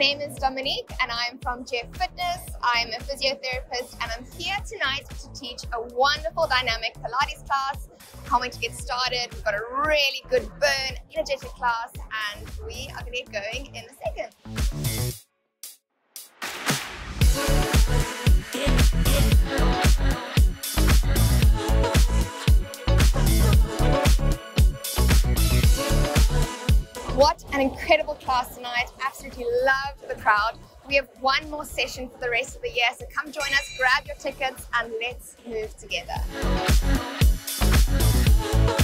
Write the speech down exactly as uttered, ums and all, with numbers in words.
name is Dominique and I'm from Jeff Fitness. I'm a physiotherapist and I'm here tonight to teach a wonderful dynamic Pilates class. Can't wait to get started. We've got a really good burn, energetic class and we are going to get going in a second. What an incredible class tonight. Absolutely loved the crowd. We have one more session for the rest of the year, so come join us, grab your tickets, and let's move together.